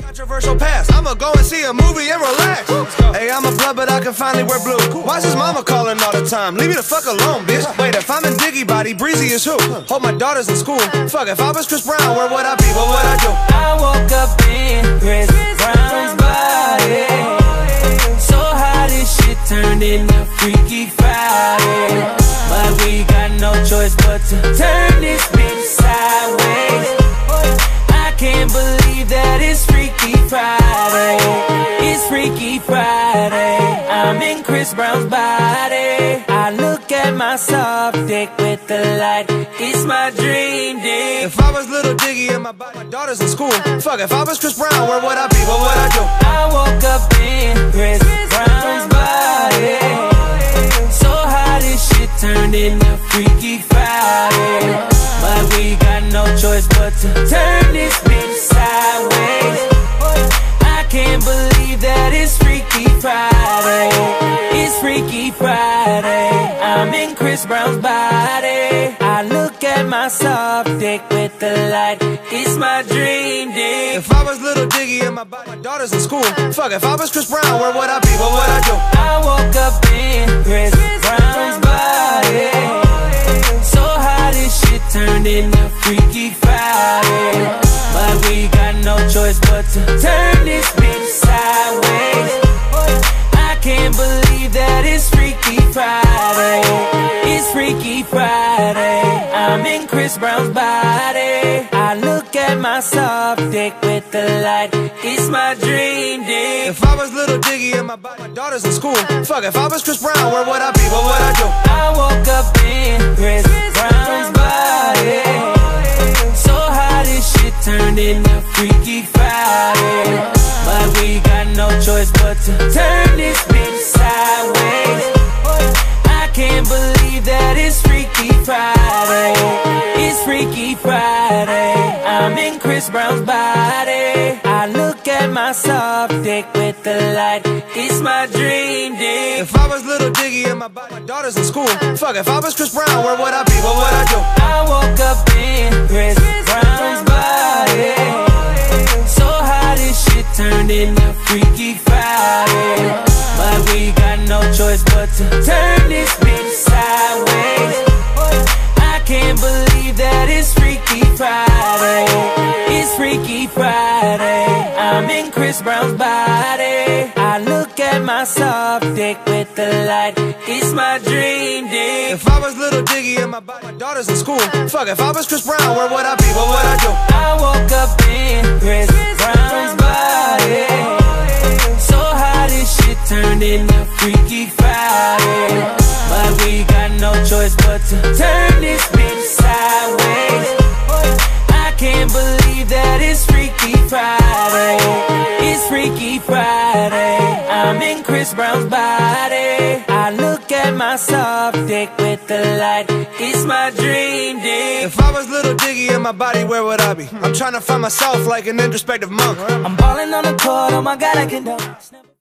Controversial past, I'ma go and see a movie and relax. Hey, I'm a blood, but I can finally wear blue. Why's his mama calling all the time? Leave me the fuck alone, bitch. Wait, if I'm in Dicky body, breezy is who? Hope my daughter's in school. Fuck, if I was Chris Brown, where would I be? What would I do? I woke up in Chris Brown's body. So how this shit turned into Freaky Friday. But we got no choice but to turn this bitch sideways. I can't believe that it's Freaky Friday. It's Freaky Friday. I'm in Chris Brown's body. I look at my soft dick with the light. It's my dream dick. If I was little Dicky and my daughter's in school. Fuck, if I was Chris Brown, where would I be? What would I do? I woke up in Chris Brown's body. So how this shit turned into Freaky Friday. But we got no choice but to turn this bitch sideways. I can't believe that it's Freaky Friday. It's Freaky Friday. I'm in Chris Brown's body. I look at my soft dick with the light. It's my dream dick. If I was little Dicky and my daughter's in school. Fuck, if I was Chris Brown, where would I be? What would I do? I woke up in Chris Brown's body. So how this shit turned into Freaky Friday. But we got no choice but to turn this bitch sideways. I can't believe that it's Freaky Friday. It's Freaky Friday. I'm in Chris Brown's body. I look at my soft dick with the light. It's my dream dick. If I was little Dicky and my daughter's in school. Fuck, if I was Chris Brown, where would I be? What would I do? I woke up in Chris Brown's body. So how this shit turned into Freaky Friday. But we got no choice but to turn this bitch sideways. I can't believe that it's Freaky Friday. It's Freaky Friday. I'm in Chris Brown's body. I look at my soft dick with the light. It's my dream dick. If I was little Dicky and my daughter's in school. Fuck, if I was Chris Brown, where would I be? What would I do? I woke up in Chris Brown's body. So how this shit turned into Freaky Friday. But we got no choice but to turn this bitch sideways. I can't believe that it's Freaky Friday. It's Freaky Friday. I'm in Chris Brown's body. I look at my soft dick with the light. It's my dream dick. If I was little Dicky and my daughter's in school. Fuck, if I was Chris Brown, where would I be? What would I do? I woke up in Chris Brown's body. So how this shit turned into Freaky Friday. But we got no choice but to turn this bitch sideways. I can't believe that it's Freaky Friday. It's Freaky Friday. I'm in Chris Brown's body. I look at my soft dick with the light. It's my dream dick. If I was little Dicky in my body, where would I be? I'm trying to find myself like an introspective monk. I'm balling on the court, oh my God, I can dunk.